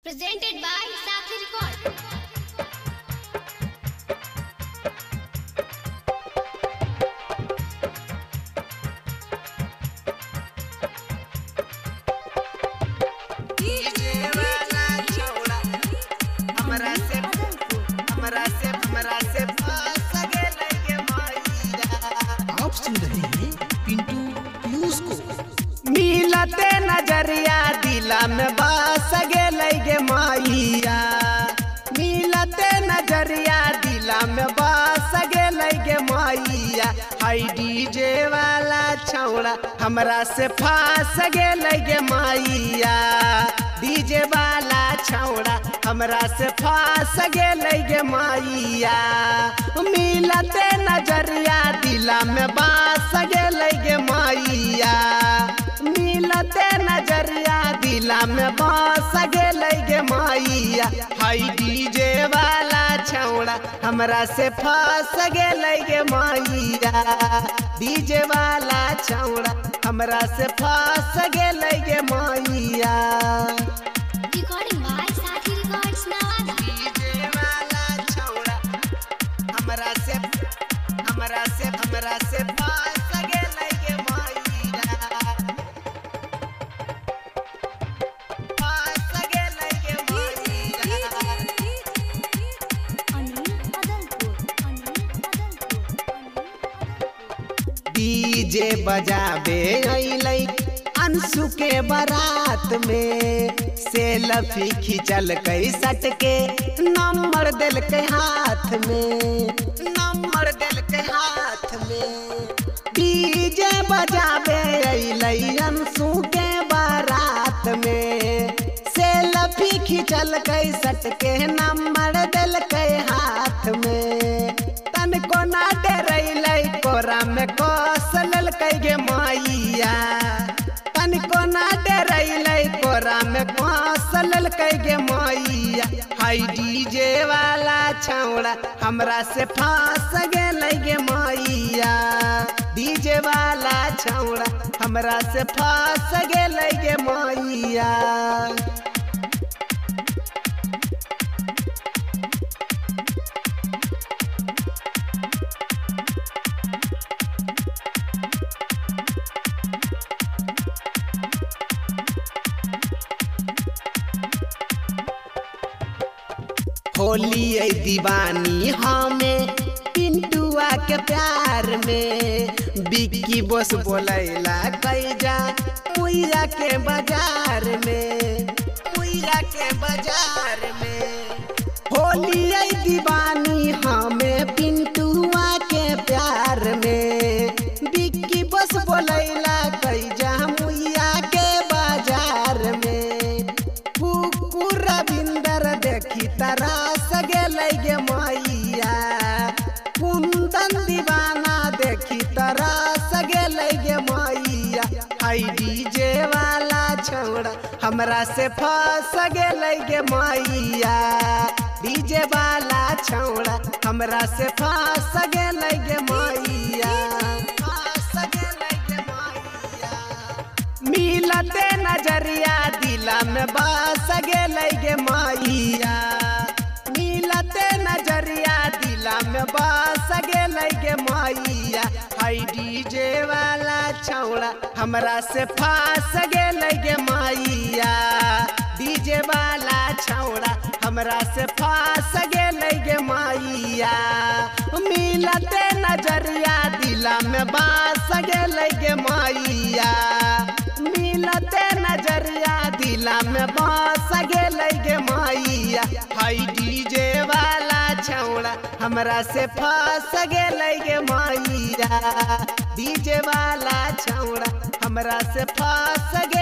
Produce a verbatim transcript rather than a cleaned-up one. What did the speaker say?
Presented by Sakshi Record. आप सुन रहे हैं पिंटू प्यूस को। मिलते नजरिया दिला में बस गेलै गे माइया, मिलते नजरिया दिला में बस गेलै गे माइया। हाय डीजे वाला छौड़ा हमरा से फास गेलै गे माइया, डीजे वाला छौड़ा हमरा से फास गेलै गे माइया। मिलते नजरिया दिला में बस गेलै गे माइया, मिलते नजरिया दिला में बस गेलै गे माइया। हाय डीजे वाला छौड़ा हमरा से फंस गेलै गे माइया, डीजे वाला छौड़ा हमरा से फंस गेलै गे माइया। Recording by Sakshi Records Nawada. DJ वाला छौड़ा हमरा से हमरा से हमरा से फंस गेलै गे माइया, फंस गेलै गे माइया। Anil Adalpur, Anil Adalpur, Anil Adalpur. DJ बजाबे अइलै अंशु के बारात में, सेल्फी खिंचल कई सट के नंबर दिल के हाथ में, नंबर दिल के हाथ में। डीजे बजाबे अइलै अंशु के बारात में, सेल्फी खिंचल कई सट के नंबर दिल के हाथ में। तन को ना डरैलै कोरा में कस ललकै गे माइया, तन को ना डरैलै कोरा में कस ललकै गे माइया। हाय डीजे वाला छौड़ा हमरा से फांस गेलै गे माइया, डीजे वाला छौड़ा हमरा से फांस गेलै गे माइया। होली ऐ दीवानी हमें पिंटुआ के प्यार में, बिक्की बस बोलैला कैजा पुइया के बाजार में, पुइया के बाजार में। होली ऐ दीवानी हमें पिंटुआ के प्यार में, बिक्की बस बोलैला कैजा मुइया के बाजार में। कुकुर रविंदर देखी तरस गेलै गे माइया, कुंदन दीवाना देखी तरस गेलै गे माइया। हाय डीजे वाला छौड़ा हमरा से फंस गेलै गे माइया, डीजे वाला छौड़ा हमरा से फंस गेलै गे माइया, फंस गेलै गे माइया। मिलते नजरिया दिला में बस गेलै गे माइया, मिलते नजरिया दिला में बस गेलै गे माइया। हाय डीजे वाला छौड़ा हमरा से फंस गेलै गे माइया, डीजे वाला छौड़ा हमरा से फंस गेलै गे माइया। मिलते नजरिया दिला में बस गेलै गे माइया, मिलते नजरिया दिला में बस गेलै गे माइया। हाय डीजे वाला छौड़ा हमरा से फंस गेलै गे माइया, डीजे वाला छौड़ा हमरा से फंस गेलै।